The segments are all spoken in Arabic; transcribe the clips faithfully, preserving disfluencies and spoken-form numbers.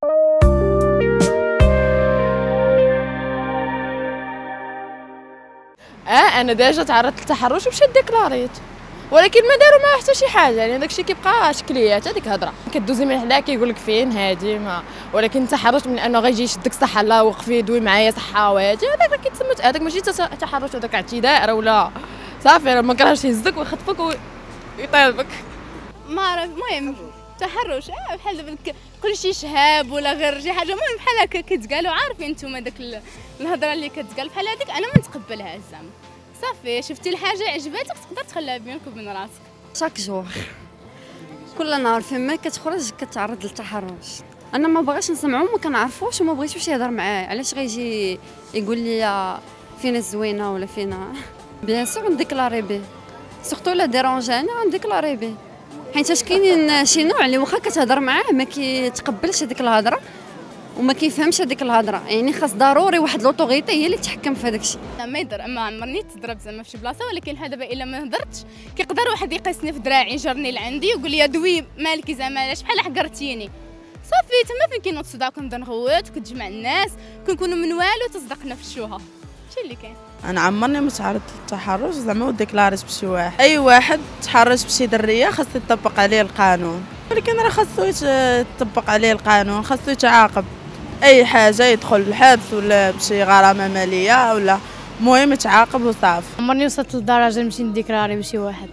اه انا ديجا تعرضت للتحرش ومشيت ديكلاريت، ولكن ما داروا معاه حتى شي حاجه، يعني داكشي كيبقى شكليات. هذيك هضره كدوزي من حدا كيقول لك فين هادي ما، ولكن التحرش من انه غيجي يشدك صح الله وقفي دوي معايا صحه وهادي، هذاك كيتسمى هذاك ماشي تحرش، هذاك اعتداء ولا صافي ما كرهش يهزك ويخطفك ويطيبك. ما عرف المهم تحرش اه بحال دابا كلشي شهاب ولا غير شي حاجه، المهم بحال هكا كتقال وعارفين نتوما داك الهضره اللي كتقال بحال هذيك انا ما نتقبلهاش زعما. صافي شفتي الحاجه عجباتك تقدر تخليها بينك وبين راسك. شاك جور كل نهار فما كتخرج كتعرض للتحرش، انا ما بغيتش نسمعو ما كنعرفوش وما بغيتوش يهضر معاه، علاش غيجي يقول لي فينا الزوينه ولا فينا بيان سور نديكلاري به، سورتو لا ديرونجاني غنديكلاري به، حيت كاينين شي نوع اللي واخا كتهضر معاه ما كيتقبلش هذيك الهضره وما كيفهمش هذيك الهضره، يعني خاص ضروري واحد لوطوريتي هي اللي تحكم في هذاك الشيء. ما يضر ما عمرني تضرب زعما في شي بلاصه، ولكن هذا دابا الا ما هضرتش كيقدر واحد يقيسني في دراعي يجرني لعندي ويقول لي دوي مالك زعما علاش بحال حقرتيني. صافي تما فين كاين الصداع كنبدا نغوت وكتجمع الناس كنكونوا من والو تصدقنا في الشوهه. هادشي اللي كاين. انا عمرني ما تعرضت للتحرش زعما وديكلاريت بشي واحد، اي واحد تحرش بشي دريه خاص يطبق عليه القانون، ولكن راه خاصو يطبق عليه القانون، خاصو يتعاقب. اي حاجه يدخل الحبس ولا بشي غرامه ماليه ولا المهم يتعاقب وصافي. عمرني وصلت لدرجه نمشي نديكلاري بشي واحد،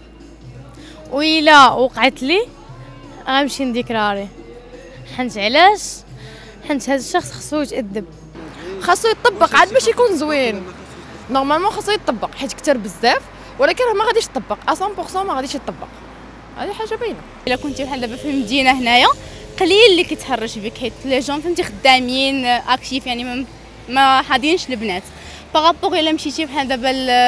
وإلا وقعت لي غنمشي نديكلاري، حنت علاش؟ حنت هذا الشخص خصو يتأدب، خاصو يطبق عاد باش يكون زوين. نورمالمون خاصو يطبق حيت كثر بزاف، ولكن راه ما غاديش يطبق مية بالمية، ما غاديش يطبق، هذه حاجه باينه. الا كنتي بحال دابا في المدينه هنايا قليل اللي كيتحرش بك، حيت لي جون فهمتي خدامين اكتيف، يعني ما, ما حاضينش البنات. باغابوغ الا مشيتي بحال دابا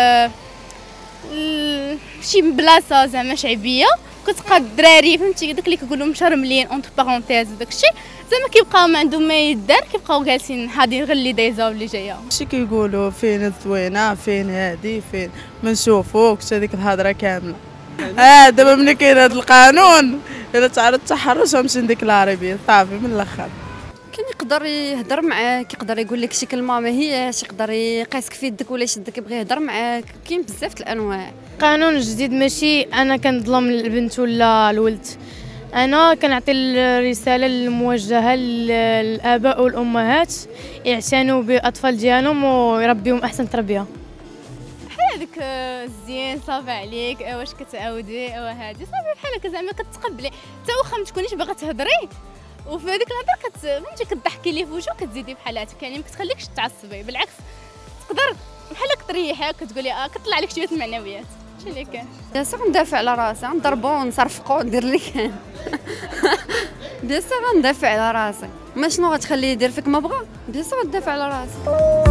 ل شي بلاصه زعما شعبيه كتلقى الدراري فهمتي داك اللي كيقولوا مشرملين اونتر بارونتيز داكشي زعما كيبقاو ما عندهم ما يدار، كيبقاو جالسين حاضين غير اللي دايزه واللي جايه. شي كيقولوا فين الزوينه فين هادي فين ما نشوفوكش، هذيك الهضره كامله. اه دابا ملي كاين هذا القانون الا تعرض التحرش غنمشي نديكلاري به صافي من الاخر. كاين يقدر يهضر معاك، يقدر يقول لك شي كلمه ما هياش، يقدر يقيسك في يدك ولا يشدك يبغي يهضر معاك، كاين بزاف الانواع. قانون جديد ماشي انا كنظلم البنت ولا الولد، انا كنعطي الرساله الموجهه للاباء والامهات يعتنوا بالاطفال ديالهم ويربيهم احسن تربيه. بحال هذيك الزين صافي عليك واش كتعاودي ايوا هادي صافي بحال هكا زعما كتقبلي، حتى واخا ما تكونيش باغا تهضري وفي هذيك الهضره كتفهمتي كضحكي ليه في وجهه وكتزيدي بحال هكاك، يعني ما كتخليكش تعصبي، بالعكس تقدر بحال هكا تريحك كتقولي اه كطلع لك شويه المعنويات. هادشي اللي كاين. بيان سور ندافع على راسي، نضربو ونصرفقو ندير اللي كان. بيان سور ندافع على راسي، ما شنو غتخليه يدير فيك ما بغا، بيان سور ندافع على راسي.